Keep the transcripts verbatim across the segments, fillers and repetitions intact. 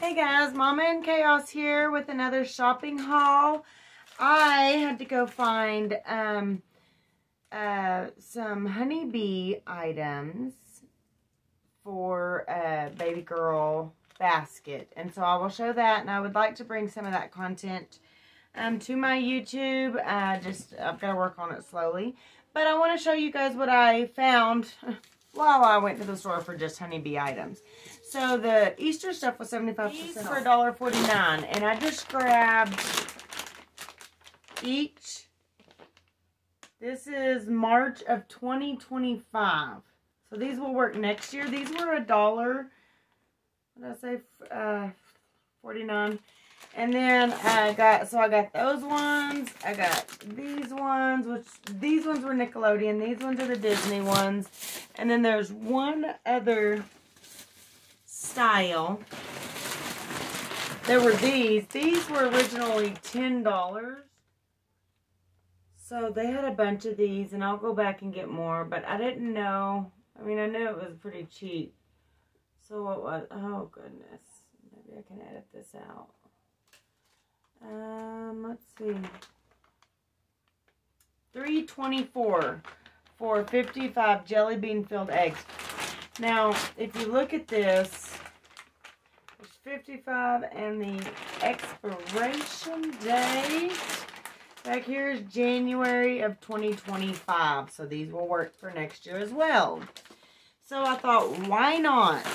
Hey guys, Mama in Chaos here with another shopping haul. I had to go find um, uh, some honeybee items for a baby girl basket. And so I will show that, and I would like to bring some of that content um, to my YouTube. Uh, just, I've got to work on it slowly. But I want to show you guys what I found while I went to the store for just honeybee items. So the Easter stuff was seventy-five percent for a dollar forty-nine, and I just grabbed each. This is March of twenty twenty-five. So these will work next year. These were a dollar. What did I say? Uh, forty-nine. And then I got, so I got those ones. I got these ones, which these ones were Nickelodeon. These ones are the Disney ones. And then there's one other style. There were these. These were originally ten dollars. So they had a bunch of these, and I'll go back and get more, but I didn't know. I mean, I knew it was pretty cheap. So what was, oh goodness. Maybe I can edit this out. Um, let's see. three twenty-four for fifty-five jelly bean filled eggs. Now, if you look at this, there's fifty-five, and the expiration date back here is January of twenty twenty-five. So these will work for next year as well. So I thought, why not?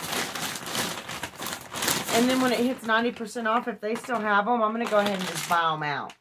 And then when it hits ninety percent off, if they still have them, I'm going to go ahead and just buy them out.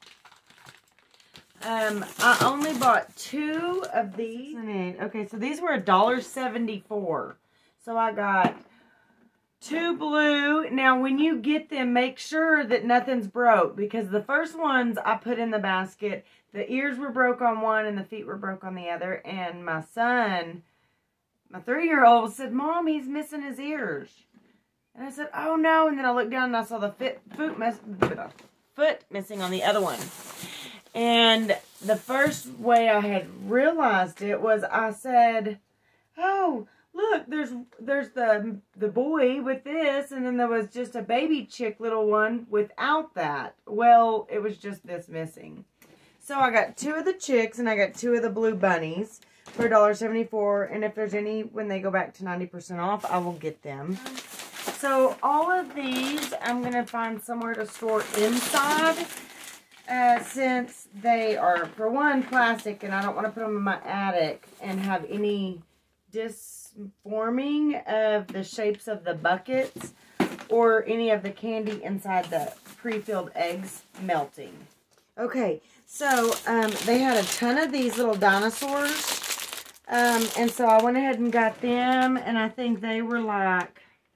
Um, I only bought two of these. Okay, so these were a dollar seventy-four. So I got two blue. Now, when you get them, make sure that nothing's broke. Because the first ones I put in the basket, the ears were broke on one and the feet were broke on the other. And my son, my three-year-old, said, Mom, he's missing his ears. And I said, oh no. And then I looked down and I saw the fit, foot, mess, foot missing on the other one. And the first way I had realized it was I said, oh, look, there's there's the the boy with this. And then there was just a baby chick little one without that. Well, it was just this missing. So I got two of the chicks and I got two of the blue bunnies for a dollar seventy-four. And if there's any, when they go back to ninety percent off, I will get them. So all of these, I'm going to find somewhere to store inside, uh, since they are, for one, plastic, and I don't want to put them in my attic and have any disforming of the shapes of the buckets or any of the candy inside the pre-filled eggs melting. Okay, so um, they had a ton of these little dinosaurs, um, and so I went ahead and got them, and I think they were like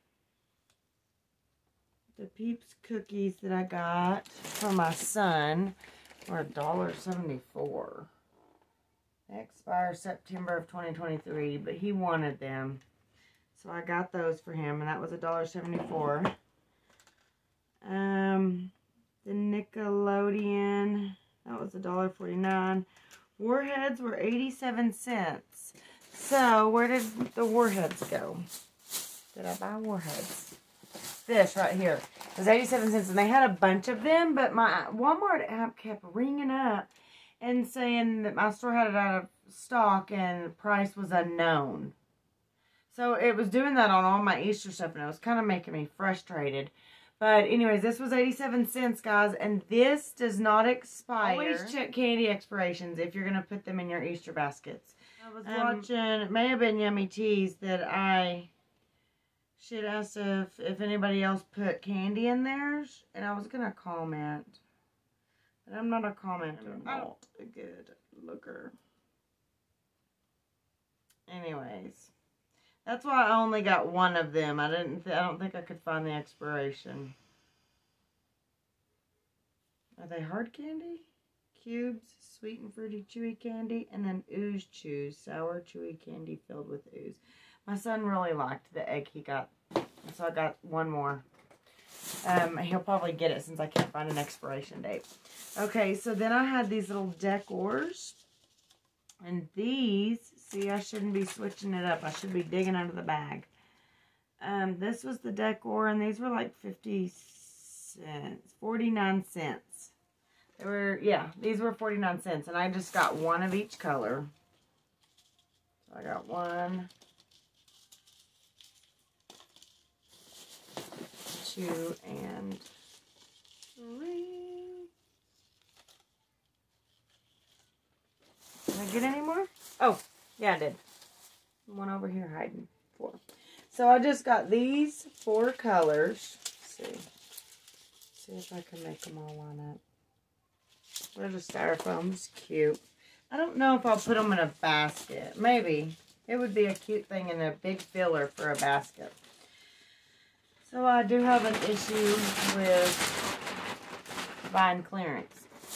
the Peeps cookies that I got for my son were a dollar seventy-four. They expire September of twenty twenty-three, but he wanted them. So I got those for him, and that was a dollar seventy-four. Um, the Nickelodeon, that was a dollar forty-nine. Warheads were eighty-seven cents. So, where did the Warheads go? Did I buy Warheads? This right here. It was eighty-seven cents, and they had a bunch of them, but my Walmart app kept ringing up and saying that my store had it out of stock and the price was unknown. So it was doing that on all my Easter stuff, and it was kind of making me frustrated. But anyways, this was eighty-seven cents, guys, and this does not expire. Always check candy expirations if you're going to put them in your Easter baskets. I was um, watching, it may have been Yummy Teas that I should ask if, if anybody else put candy in theirs, and I was going to comment. But I'm not a commenter. I'm not a good looker. Anyways, that's why I only got one of them. I didn't. Th I don't think I could find the expiration. Are they hard candy? Cubes, sweet and fruity chewy candy, and then ooze chews, sour chewy candy filled with ooze. My son really liked the egg he got, so I got one more. Um, he'll probably get it since I can't find an expiration date. Okay, so then I had these little decors. And these, see, I shouldn't be switching it up. I should be digging out of the bag. Um, this was the decor, and these were like fifty cents, forty-nine cents. They were, yeah, these were forty-nine cents, and I just got one of each color. So I got one, two, and three. Did I get any more? Oh, yeah, I did. One over here hiding. Four. So I just got these four colors. Let's see. See if I can make them all line up. There's a styrofoam. It's cute. I don't know if I'll put them in a basket. Maybe. It would be a cute thing in a big filler for a basket. So I do have an issue with buying clearance.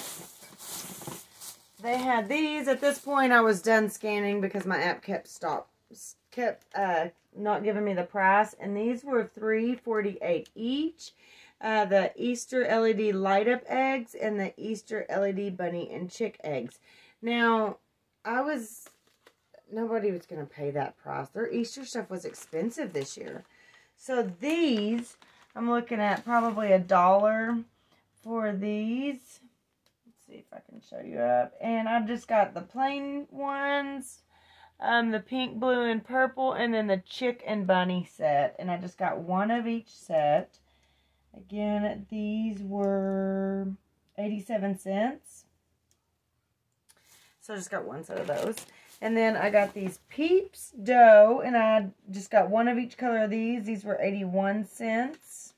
They had these. At this point, I was done scanning because my app kept stop, kept uh, not giving me the price. And these were three forty-eight each. Uh, the Easter L E D light up eggs and the Easter L E D bunny and chick eggs. Now, I was, nobody was going to pay that price. Their Easter stuff was expensive this year. So these, I'm looking at probably a dollar for these. Let's see if I can show you up. And I've just got the plain ones, um, the pink, blue, and purple, and then the chick and bunny set. And I just got one of each set. Again, these were eighty-seven cents. So I just got one set of those. And then I got these Peeps dough, and I just got one of each color of these. These were eighty-one cents.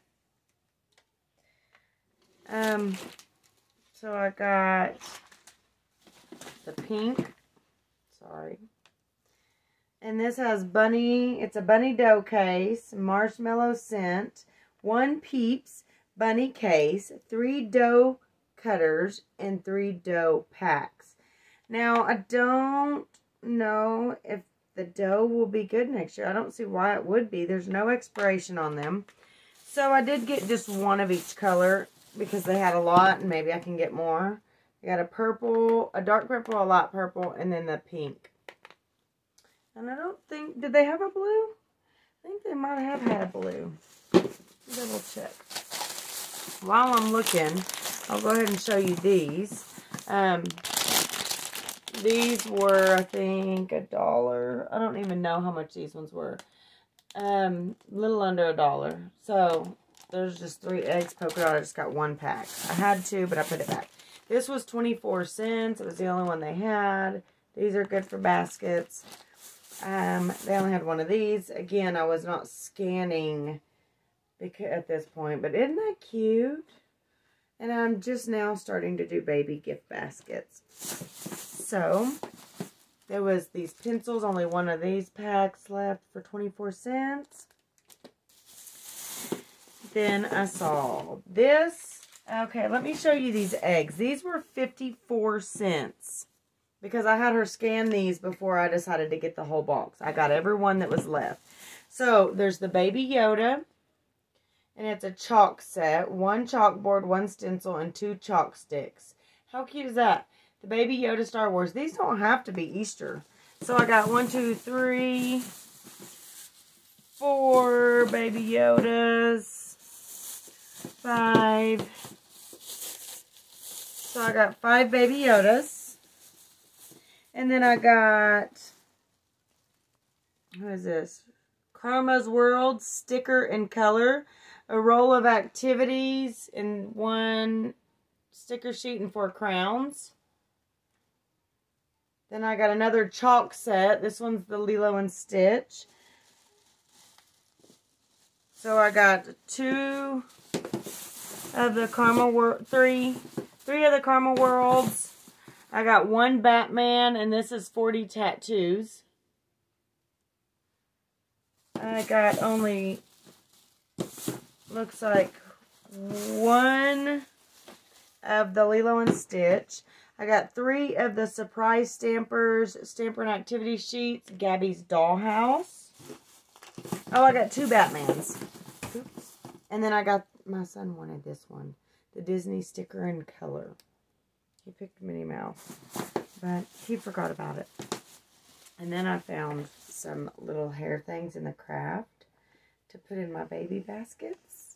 Um, so I got the pink. Sorry. And this has bunny, it's a bunny dough case, marshmallow scent, one Peeps bunny case, three dough cutters, and three dough packs. Now, I don't know if the dough will be good next year. I don't see why it would be. There's no expiration on them. So I did get just one of each color because they had a lot, and maybe I can get more. I got a purple, a dark purple, a light purple, and then the pink. And I don't think, did they have a blue? I think they might have had a blue. Double check. While I'm looking, I'll go ahead and show you these. Um, these were, I think, a dollar. I don't even know how much these ones were. Um, a little under a dollar. So, there's just three eggs polka dot. I just got one pack. I had two, but I put it back. This was twenty-four cents. It was the only one they had. These are good for baskets. Um, they only had one of these. Again, I was not scanning at this point, but isn't that cute? And I'm just now starting to do baby gift baskets. So, there was these pencils, only one of these packs left for twenty-four cents. Then I saw this. Okay, let me show you these eggs. These were fifty-four cents. Because I had her scan these before I decided to get the whole box. I got every one that was left. So, there's the Baby Yoda. And it's a chalk set. One chalkboard, one stencil, and two chalk sticks. How cute is that? The Baby Yoda Star Wars. These don't have to be Easter. So I got one, two, three, four Baby Yodas. Five. So I got five Baby Yodas. And then I got, what is this? Karma's World sticker and color. A roll of activities and one sticker sheet and four crowns. Then I got another chalk set. This one's the Lilo and Stitch. So I got two of the Karma World, three, three of the Karma Worlds. I got one Batman, and this is forty tattoos. I got only, looks like one of the Lilo and Stitch. I got three of the Surprise Stampers, Stamper and Activity Sheets, Gabby's Dollhouse. Oh, I got two Batmans. Oops. And then I got, my son wanted this one, the Disney sticker and color. He picked Minnie Mouse, but he forgot about it. And then I found some little hair things in the craft to put in my baby baskets.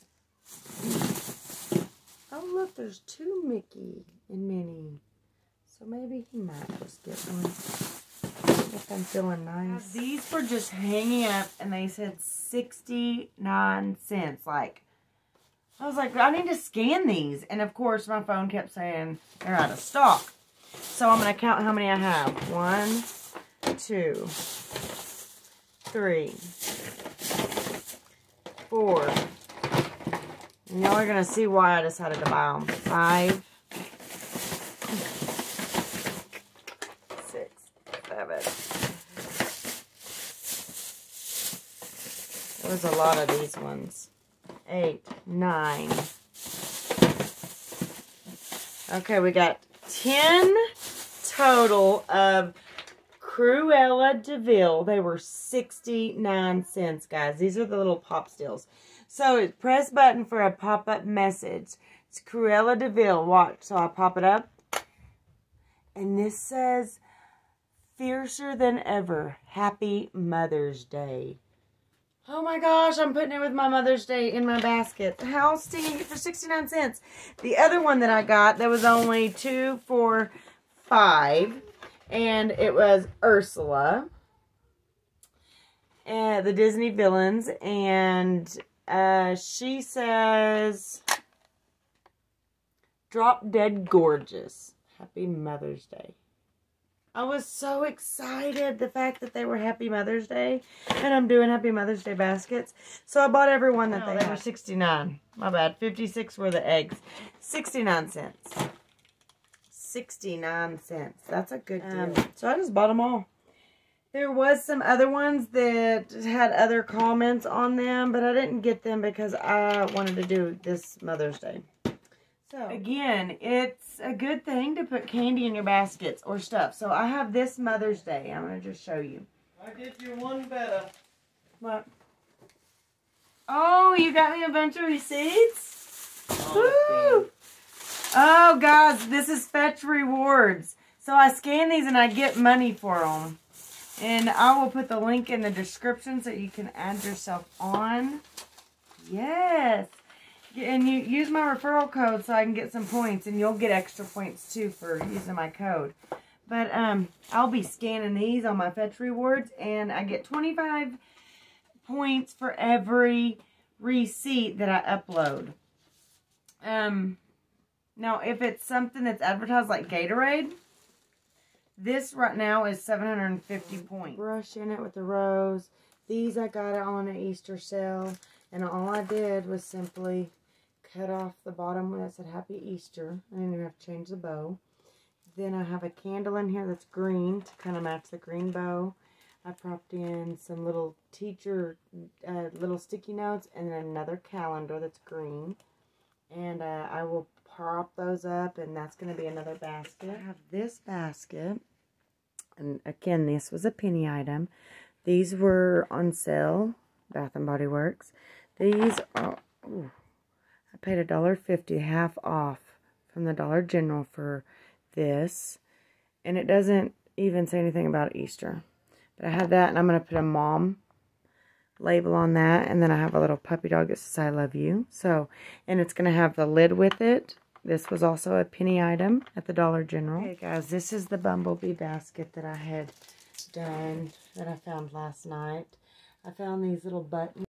Oh, look, there's two Mickey and Minnie. So maybe he might just get one if I'm feeling nice. These were just hanging up, and they said sixty-nine cents. Like, I was like, I need to scan these. And, of course, my phone kept saying they're out of stock. So I'm going to count how many I have. One, two, three, four. And y'all are going to see why I decided to buy them. Five, six, seven. There was a lot of these ones. Eight, nine. Okay, we got ten total of Cruella de Vil. They were sixty-nine cents, guys. These are the little pop stills. So, it's press button for a pop-up message. It's Cruella de Vil. Watch. So, I pop it up. And this says, fiercer than ever. Happy Mother's Day. Oh my gosh, I'm putting it with my Mother's Day in my basket. How stinking for sixty-nine cents. The other one that I got, that was only two for five. And it was Ursula. And the Disney villains. And uh, she says, drop dead gorgeous. Happy Mother's Day. I was so excited, the fact that they were Happy Mother's Day, and I'm doing Happy Mother's Day baskets. So I bought every one that oh, they, they were sixty-nine. My bad. fifty-six were the eggs. sixty-nine cents. sixty-nine cents. That's a good deal. Um, so I just bought them all. There was some other ones that had other comments on them, but I didn't get them because I wanted to do this Mother's Day. So, again, it's a good thing to put candy in your baskets or stuff. So, I have this Mother's Day. I'm going to just show you. I did you one better. What? Oh, you got me a bunch of receipts? Oh, oh, guys, this is Fetch Rewards. So, I scan these and I get money for them. And I will put the link in the description so you can add yourself on. Yes. And you use my referral code so I can get some points. And you'll get extra points, too, for using my code. But um, I'll be scanning these on my Fetch Rewards. And I get twenty-five points for every receipt that I upload. Um, now, if it's something that's advertised like Gatorade, this right now is seven hundred fifty points. Brush in it with the rose. These I got on an Easter sale. And all I did was simply cut off the bottom one that said Happy Easter. I didn't even have to change the bow. Then I have a candle in here that's green to kind of match the green bow. I propped in some little teacher, uh, little sticky notes, and then another calendar that's green. And uh, I will prop those up, and that's going to be another basket. I have this basket. And again, this was a penny item. These were on sale, Bath and Body Works. These are, ooh, I paid a dollar fifty, half off from the Dollar General for this. And it doesn't even say anything about Easter. But I have that, and I'm going to put a mom label on that. And then I have a little puppy dog that says, I love you. So, and it's going to have the lid with it. This was also a penny item at the Dollar General. Okay, guys, this is the bumblebee basket that I had done, that I found last night. I found these little buttons.